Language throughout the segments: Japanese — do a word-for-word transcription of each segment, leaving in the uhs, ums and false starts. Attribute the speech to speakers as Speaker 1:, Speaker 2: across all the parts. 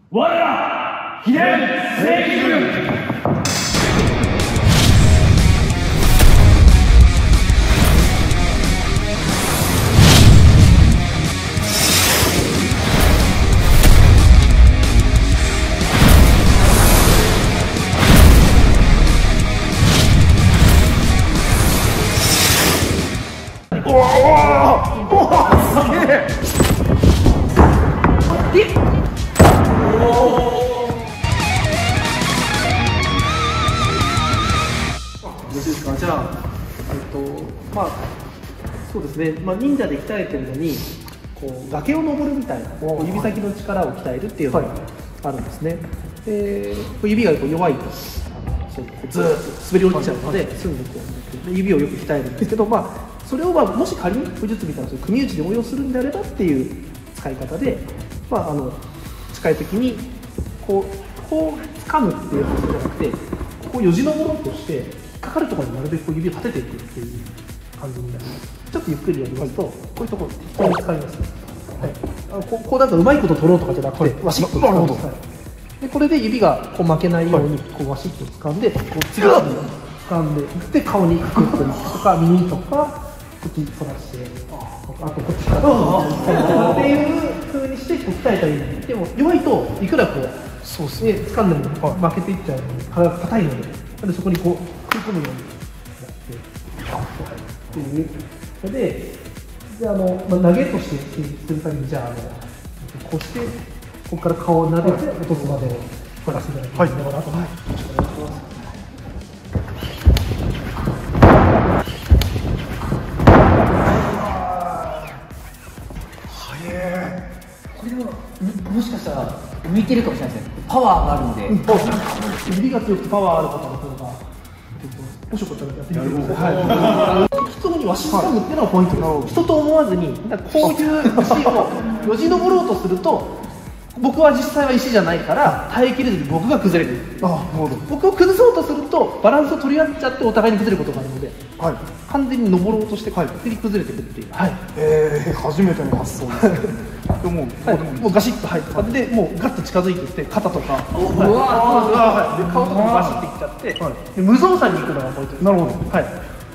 Speaker 1: 我ら秘伝正規軍。
Speaker 2: おおおおすげえ。
Speaker 3: じゃあ、えっと、まあ、そうですね、まあ、忍者で鍛えてるのに、こう崖を登るみたいな、こう指先の力を鍛えるっていうのがあるんですね。で、こう指がこう弱いと、そうずーっと滑り落ちちゃうので、すぐにこう指をよく鍛えるんですけど、まあ、それを、まあ、もし仮に武術みたいな、そういう組打ちで応用するんであればっていう使い方で、まあ、あの近い時にこう、こう掴むっていう発想じゃなくて、こうよじ登ろうとして。かかるところになるべく指を立てていくっていう感じになります。ちょっとゆっくりやりますと、こういうところ適当に使います。はい、あのこ, こうなんかうまいこと取ろうとかじゃなくて、はい、わしっと使うんです。はい、でこれで指がこう負けないようにこうわしっと掴んで、こう次々掴んでいって顔にクッといくとか耳とか口そらして、あとこっちからっていう風にしてこう鍛えたらいいんで、でも弱いといくらこうそうですね掴んでも負けていっちゃうので体が硬いので、なんでそこにこう食い込むようにやってっていうので、であの、まあ、投げとしてするためにじゃあ、あのこうしてここから顔を撫でて落とすまでをこらせていただきながら、あとはいよろしくお願いします。
Speaker 4: これはもしかしたら向いてるかもしれないですね。パワーがあるので、
Speaker 3: うん、指が強くてパワーある方の方がもしよかったらやってみてください。はい、適当にわし掴むっていうのがポイントです。人と思わずに、こういう石をよじ登ろうとすると、僕は実際は石じゃないから耐えきれずに僕が崩れる。ああ、なるほど。僕を崩そうとするとバランスを取り合っちゃってお互いに崩れることがあるので、はい、完全に登ろうとして勝手に崩れてくるっていう。はい、
Speaker 2: えー、初めての発想ですね。でも、
Speaker 3: はい、もうガシッと入って、でもうガッと近づいていって肩とか、うわー、で顔とかもガシッていっちゃって、はい、で無造作にいくのがポイントです。なるほど。はい、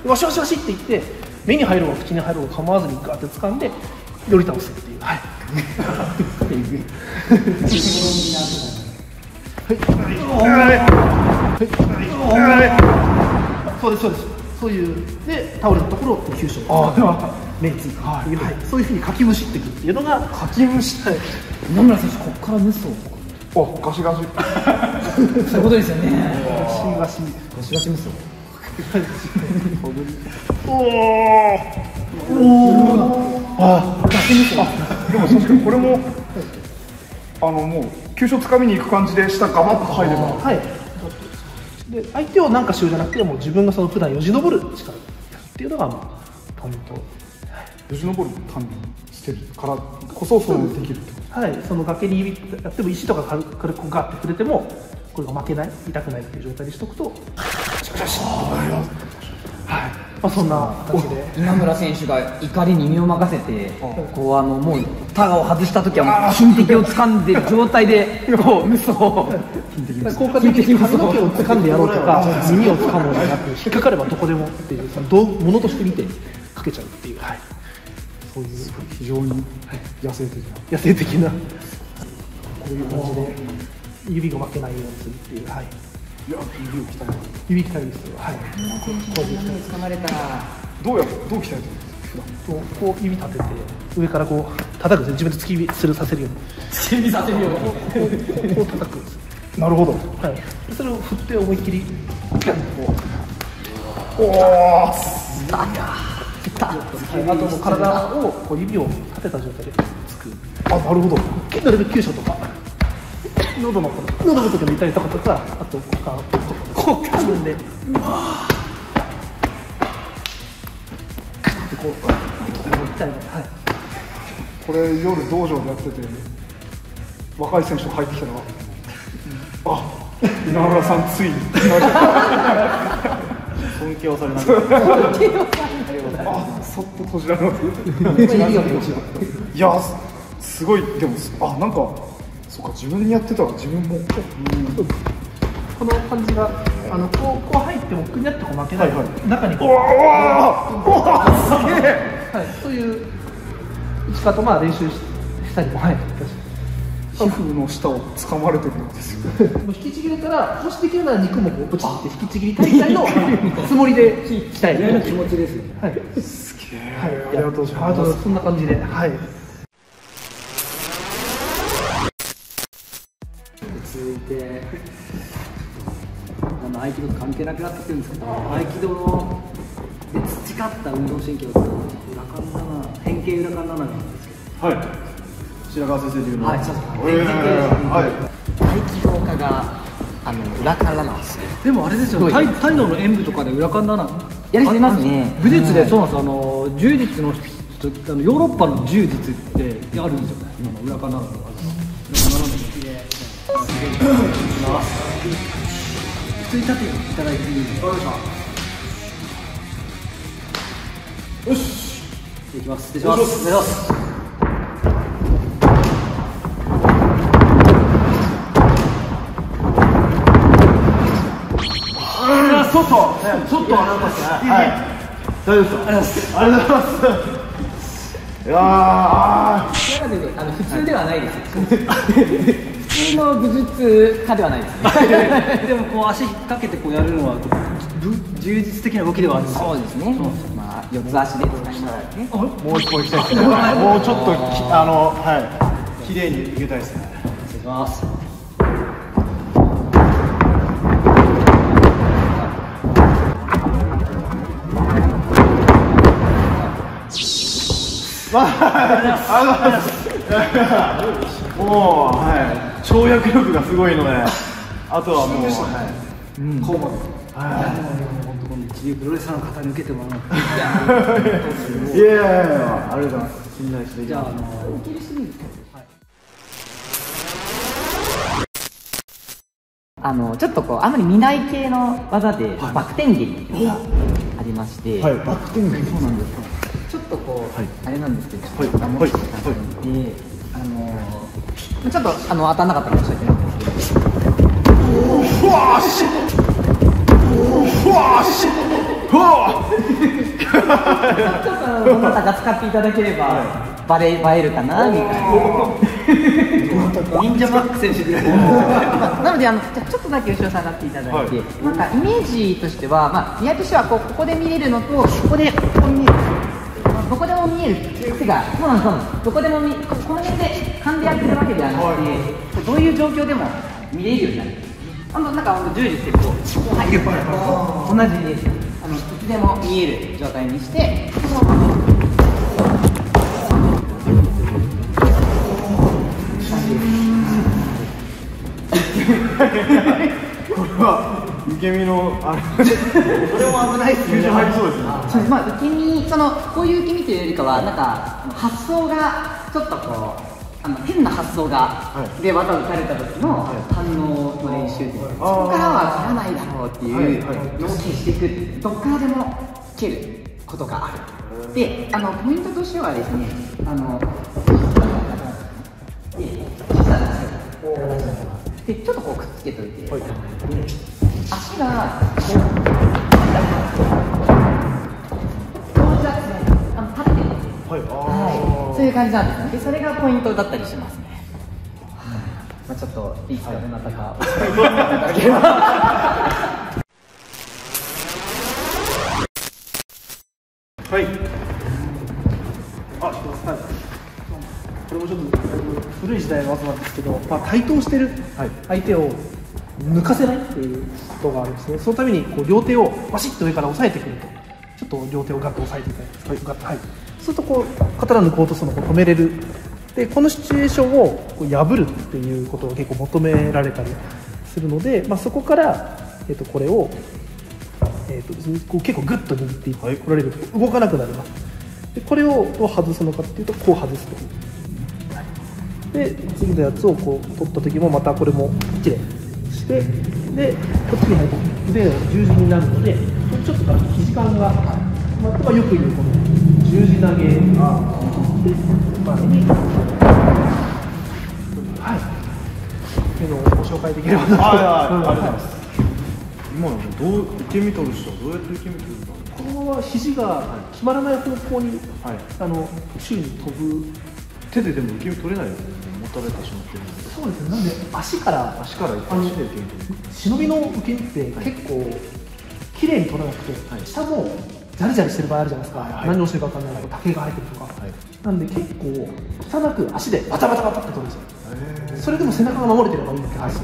Speaker 3: わしわしわしっていって目に入ろうが口に入ろうが構わずにガーって掴んで寄り倒すっていう。はい。そうですそうです。そういうで倒れたところを急所。ああ、目について、はい、はい、そういうふうにかきむしっていくっていうのが
Speaker 2: かきむし。はい。
Speaker 4: 野村選手ここから無双。
Speaker 2: お、ガシガシ。
Speaker 4: そういうことですよね。
Speaker 3: ガシガシ
Speaker 4: ガシガシ無双。
Speaker 2: おお。おお。ああ、ガシ無双。でも確かにこれもあのもう急所つかみに行く感じで下ガバッと入れば、
Speaker 3: はい、で相手を何かしようじゃなくてもう自分がその普段よじ登る力っていうのがポイント。よ
Speaker 2: じ登る単にしてるからこそそうできるってこと。
Speaker 3: はい、その崖に指やっても石とか軽く軽くガッて触れてもこれが負けない、痛くないっていう状態にしとくとシャシャシャッとなります。はい、まあ、そんな形で
Speaker 4: 今村選手が怒りに身を任せて、こうあのもうタガを外した時はもう金敵を掴んでる状態でこう無双を
Speaker 3: 効果的に髪の毛を掴んでやろうとか耳を掴むのではなく、引っかかればどこでもっていうどうものとして見てかけちゃうっていう、はい、そういう
Speaker 2: 非常に野生的な
Speaker 3: 野生的なこういう感じで指が負けないようにするっていう。はい、
Speaker 2: いや、指を鍛える。
Speaker 3: 指鍛えるですよ。はい。
Speaker 4: こういうふうに掴まれたら
Speaker 2: どうやどう鍛えてるんですか。普段
Speaker 3: こう指立てて上からこう叩くんです。自分で突き指するさせるように。
Speaker 4: 突き指させるように。
Speaker 3: こうこう叩くんです。
Speaker 2: なるほど。
Speaker 3: はい。それを振って思いっきりピャンとこう。
Speaker 2: おお。
Speaker 3: あともう体をこう指を立てた状態でつく。
Speaker 2: あ、なるほど。
Speaker 3: なるべく急所とか。喉の喉のところに痛いとことか、あとこうかこう自分でこう痛いの。はい。
Speaker 2: これ夜道場でやってて若い選手が入ってきたら、あ、稲村さんついに
Speaker 1: 尊敬をされながら
Speaker 2: あ、そっと閉じられます。いや、すごい。でもあ、なんかそうか、自分にやってたら自分も、うん、
Speaker 3: この感じがあのこうこう入ってもくにゃってこう負けない、はいはい、中にこう、
Speaker 2: おおすげえ、
Speaker 3: はい、そういう打ち方まあ練習したりも、はい、
Speaker 2: 皮膚の下を掴まれてるんですよ。
Speaker 3: もう引きちぎれたら、もしできるなら肉もこうポチって引きちぎりたいぐらいのつもりでしたい気持ちですね。はい。
Speaker 2: すげえ。はい、ありがとうございます。
Speaker 3: そんな感じで、はい。
Speaker 4: 続いて、あの合気道と関係なくなってきてるんですけど、合気道ので培った運動神経を裏勘なな、変形裏勘なななんですけど。はい。
Speaker 5: 白川先生流の、
Speaker 4: はい、そうです。合気道家があの裏勘なんですよ。
Speaker 3: でもあれですよ、タイタイの演舞とかで裏勘なな
Speaker 4: やりますね。
Speaker 3: 武術でそうなんです。あの柔術のあのヨーロッパの柔術ってあるんですよね。あの裏勘ななの。普通に立っていただいていいですか。
Speaker 5: よし。
Speaker 3: いきます。失礼します。お願いします。ちょっと、ちょっとあれですね。はい。大丈夫ですか。ありがとうございます。ありがとうございます。いやー、
Speaker 4: あの普通ではないです。普通の武術家ではないですね。
Speaker 3: でもこう足引っ掛けてこうやるのは充実的な動きではあるんですか。
Speaker 4: そうですね。まあ四つ足でですね。
Speaker 5: もう一本いきたいですね。もうちょっとあのはい綺麗にいけたいですね。
Speaker 3: 失礼します。
Speaker 5: まあ、あのもう、はい、跳躍力がすごいので、あとはもう、はい、うん、こうまで。
Speaker 3: はい、本当この自由プロレスラーの方に受けてもらう。
Speaker 5: いやいやいや、ありがとうございます。信頼して。
Speaker 3: じゃあ、あの、
Speaker 4: あのちょっとこうあんまり見ない系の技で、はい、バク転撃がありまして、
Speaker 5: はい、バク転撃、
Speaker 4: そうなんです。ちょっとこう、はい、あれなんですけど、ちょっと守っていただいて、あのー、ちょっとあの当たんなかったら申し訳ないんですけど、
Speaker 5: うわーし、うわーし、うわー。
Speaker 4: ちょっとどなたか使っていただければ、はい、バレ映えるかなみたいな。
Speaker 3: 忍者マック選手ぐらい。
Speaker 4: なのであのじゃちょっとだけ後ろ下がっていただいて、はい、なんかイメージとしては、まあ見合いとしてはこうここで見れるのとここでここに見える。どこでも見える手が、そうなんです、そうなんです。どこでも見、この辺で勘でやってるわけではなくて、はい、どういう状況でも見れるようになる。あのなんか柔術ってこう、こう入る、同じです。あのいつでも見える状態にして、
Speaker 5: これは受け身のあれ、これも危ないですね。入りそうですね。
Speaker 4: そうです。まあ受け身、そのこういう受け身というよりかはなんか発想がちょっとこうあの変な発想が、はい、で技を打たれた時の反応の練習で、はい、そこからは蹴らないだろうっていう要求していく。どっからでも蹴ることがある。で、あのポイントとしてはですね、あのでちょっとこうくっつけといて、はい、足がこう同時圧であの立ってる、はいはい、そういう感じなんですね。でそれがポイントだったりしますね。まあ、ちょっといいですか、どなたかお使いいただければ。
Speaker 5: はい。
Speaker 3: あ、ちょっとはい。これもちょっと古い時代の技なんですけど、まあ、対等してる相手を抜かせないっていうことがあるんですね。そのためにこう両手をバシッと上から押さえてくると、ちょっと両手をガッと押さえていただいて、はい、ガッと、はい、そうするとこう刀抜こうとするのを止めれる。でこのシチュエーションをこう破るっていうことを結構求められたりするので、まあ、そこから、えー、とこれを、えー、とこう結構グッと握ってこられると動かなくなります。でこれをどう外すのかっていうと、こう外すと。で次のやつをこう取った時もまたこれもきれいにして、でこっちに入って腕が十字になるので、ちょっと肘感が、まあ、よく言うこの十字投げがで前に、はい、 いうのをご紹介できればなと。
Speaker 5: はいはい、ありがとうございます。今のどう受け身取る人はどうやって受け身取るんだろう。
Speaker 3: このまま肘が決まらない方向に、
Speaker 5: はい、
Speaker 3: あの宙に飛ぶ。
Speaker 5: 手ででも受け身取れないですよね。持たれてしまってるんで。
Speaker 3: そうですね。なんで足から
Speaker 5: 足から一発で受け身取る。
Speaker 3: 忍びの受け身って結構綺麗に取らなくて、はい、下もジャリジャリしてる場合あるじゃないですか。はいはい、何をしてるか分かんないとか竹が入ってるとか、はい、なんで結構汚く足でバタバタバタって取るんですよ。それでも背中が守れてればいいんだけど、はい、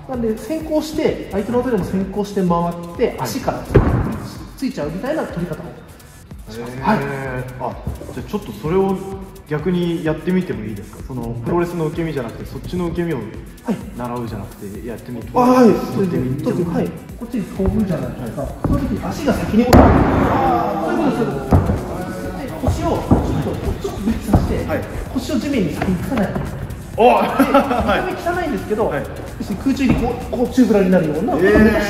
Speaker 3: なんで先行して相手の手でも先行して回って足からついちゃうみたいな取り方をします。はい、
Speaker 5: あ、じゃあちょっとそれを逆にやってみてもいいですか。そのプロレスの受け身じゃなくてそっちの受け身を習うじゃなくてやってみて、
Speaker 3: はい、それではい、こっちに飛ぶじゃないですか。その時に足が先に落ちる。そういうことです。腰をちょっとちょっと立させて、はい、腰を地面に先につかない。おお、見た目汚いんですけど、はい、空中にこうこう宙ぶらになるようなことをして、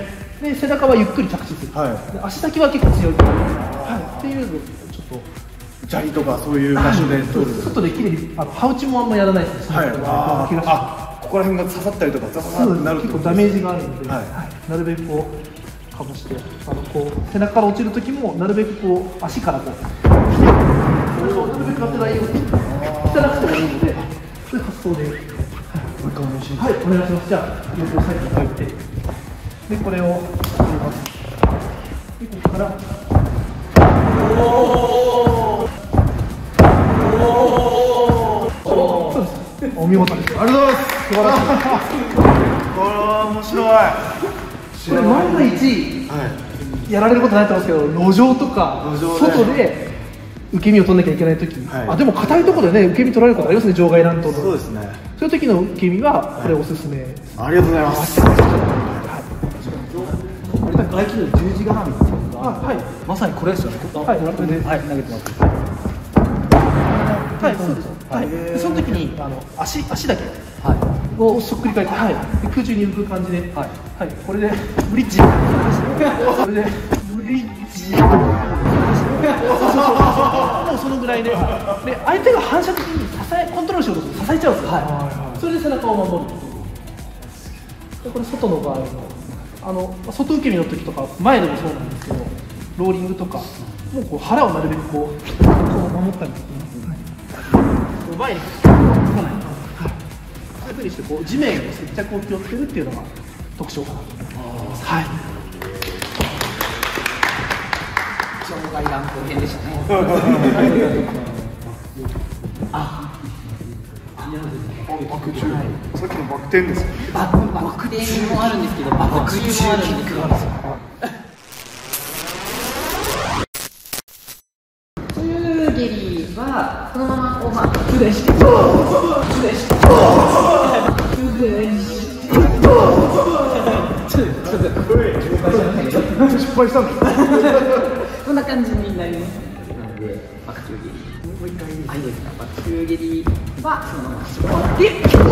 Speaker 3: で背中はゆっくり着地する。はい、足先は結構強い。はい、っていうのをちょっと。
Speaker 5: 砂利とかそういう場所で取る。
Speaker 3: 外できれいに、あの、ハウチもあんまやらないですね。はい。あ
Speaker 5: あ、ここら辺が刺さったりとか、ザザザってなると。
Speaker 3: 結構ダメージがあるので、はいはい、なるべくこう、かぶして、あの、こう、背中から落ちる時も、なるべくこう、足からこう。それをなるべく当てないように。汚くてもいいので、そういう発想で。はい、はい、お願いします。じゃあ、横をサイドに入って。で、これを。入れます。で、ここから。お見事です。
Speaker 5: ありがとうございます。素晴らしい。これは面白い。
Speaker 3: これ万が一、やられることないと思うんですけど、路上とか外で受け身を取んなきゃいけないとき、はい、あでも硬いところでね受け身取られることありますね、場外乱闘の。
Speaker 5: そうですね。
Speaker 3: そういう時の受け身はこれおすすめです。
Speaker 5: はい、ありがとうございます。
Speaker 1: 外気の十字固めっていうのが、
Speaker 3: はい、
Speaker 1: まさにこれですよね。
Speaker 3: はい、これで、
Speaker 1: はい、投げてます。
Speaker 3: はい、そうです。はい、その時にあの足足だけをそっくり返って、はい、空中に浮く感じで、はい、はい、これでブリッジ、これでブリッジ、もうそのぐらいで、で相手が反射的に支えコントロールしようとすると支えちゃうんですよ。はい、それで背中を守る。でこれ外の場合のあの外受け身の時とか前でもそうなんですけど、ローリングとかもうこう腹をなるべくこうこう守ったりとか。前につかない、はい、そういうふうにしてこう地面の接着を気をつけるっていうのが特徴かなと思います。はい。
Speaker 4: 場外乱闘編でしたね。あ、
Speaker 2: バク宙、さっきのバク転ですよね。
Speaker 4: バクバク転もあるんですけど、バク宙もあるんですよ。そのままこうまあプレしてプレしてプレして
Speaker 2: 失敗したんです。
Speaker 4: こんな感じになります。なのでバク宙蹴り、もう一回いいですか。バク宙蹴りはそのまま絞って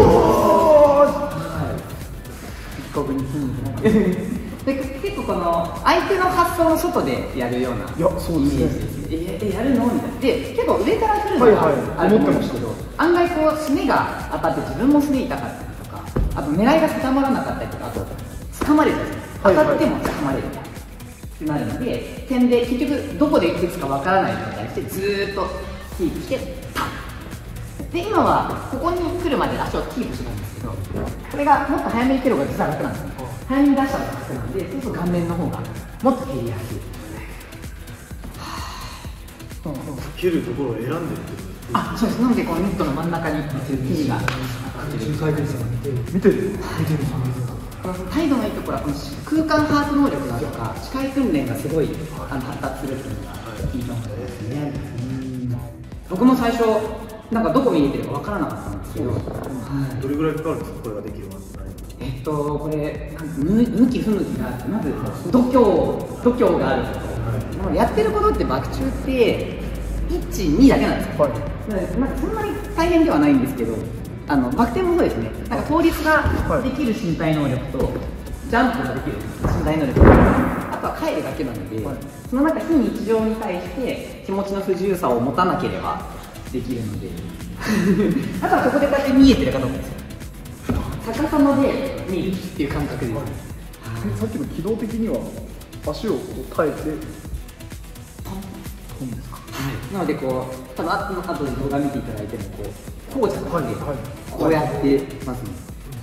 Speaker 4: 一個分に筋肉で結構この相手の発想の外でやるようなイメージですね。えやるのみたいな。で結構上から来るのがあると思うんですけど、案外こうすねが当たって自分もすね痛かったりとか、あと狙いが定まらなかったりとか、あと掴まれるんですよ。当たっても掴まれるってなるので、点で結局どこで打つかわからない状態にしてずーっとキープしてタンで、今はここに来るまで足をキープしてたんですけど、これがもっと早めに蹴る方が実は楽なんですね。早めに出したら楽なんで、そうすると顔面の方がもっと蹴りやすい。
Speaker 5: 蹴るところを選んでる。
Speaker 4: あ、そうです。なのでこのミットの真ん中に生地が
Speaker 2: 見てる。
Speaker 4: 態度のいいところはこの空間把握能力だとか視界訓練がすごいあの発達するっていうのがいいと思うんですね。僕も最初なんかどこ見えてるかわからなかったんですけど、
Speaker 5: どれぐらいかかるんですか、これができるまで。
Speaker 4: えっとこれ向き不向きがあって、まず度胸度胸があること、やってることってバク宙っていち、にだけなんですよ。はい、なんかそんなに大変ではないんですけど、あのバク転もそうですね。なんか倒立ができる身体能力と、ジャンプができる身体能力と、あとは帰るだけなので、はい、そのなんか非日常に対して気持ちの不自由さを持たなければできるので、あとはここでこうやって見えてるかどうかですよ。 高さまで見るっていう感覚です。
Speaker 2: さっきの軌道的には足をこう耐えて飛ぶんですか。
Speaker 4: なのでこう多分あとで動画見ていただいてもこうこうじゃなくてこうやってますね。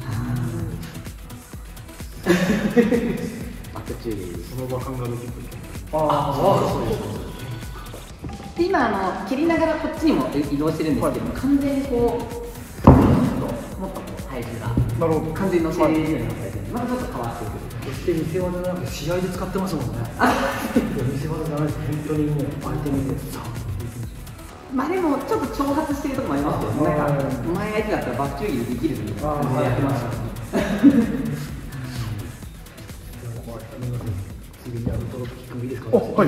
Speaker 4: あと注意。
Speaker 2: その場感ができる。
Speaker 4: ああ、そうです。で今あの蹴りながらこっちにも移動してるんですけども、完全にこうもっとこう体重が
Speaker 2: なるほど。
Speaker 4: 完全に乗せれるような形でまたちょっと変わってくる。
Speaker 3: 決して見せ技じゃなくて試合で使ってますもんね。見せ技じゃないです。本当にもう相手にさ。
Speaker 4: まあでもちょっと挑発してるところもありますけど、なんかお前相手だったらバックチューギルできるみたいな感じでやってましたね。
Speaker 3: 次にアウトロップキックもいいですか。
Speaker 2: あ、はい。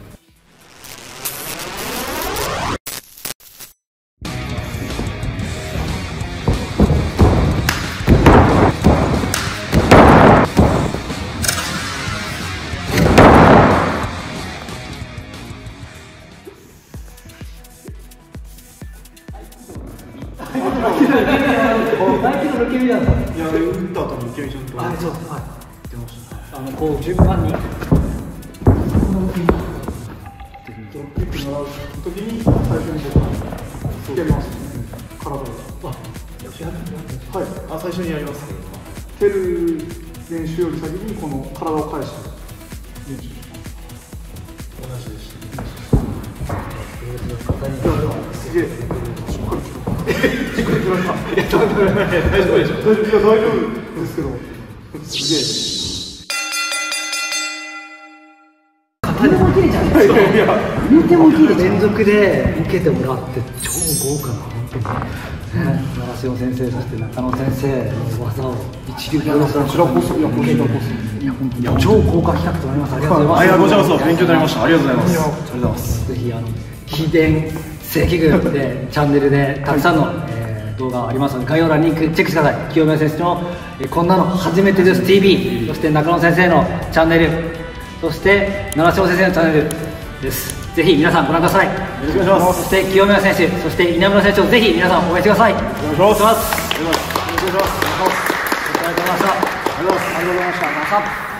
Speaker 5: いや、打った後に受け身ちゃんと。
Speaker 3: あ、そうです。はい。
Speaker 5: 出ました。
Speaker 3: あのこう順番に。この受け身。
Speaker 2: ドロップキック習う時に最初に僕はやりますね。体を。
Speaker 3: あ、
Speaker 2: はい。
Speaker 5: あ、最初にやりますけど。
Speaker 2: 蹴る練習より先にこの体を返して練習します。
Speaker 5: 同じでした。
Speaker 2: すげえ。
Speaker 5: いや、大丈夫でしょ。
Speaker 2: 大丈夫ですけど、すげえ。
Speaker 3: 片手も切れちゃうんですよ。見ても切れ連続で受けてもらって超豪華な本当に。奈良尾先生そして中野先生の技を一流でこちらこそいやこちらこそいや本当に超豪華企画となります。ありがとうございます。
Speaker 5: ありがとうございます。勉強になりました。ありがとうございます。ありがとうございます。
Speaker 3: ぜひあの秘伝正規軍でチャンネルでたくさんの、えー動画ありますので概要欄にチェックしてください。清宮先生の、えー、こんなの初めてです ティービー、 そして中野先生のチャンネル、そして奈良尾先生のチャンネルです。ぜひ皆さんご覧ください。よろしくお願いします。そして清宮選手、そして稲村選手をぜひ皆さん応援してください。お願いします。よろしくお願いします。お願いします。ありがとうございました。ありがとうございました。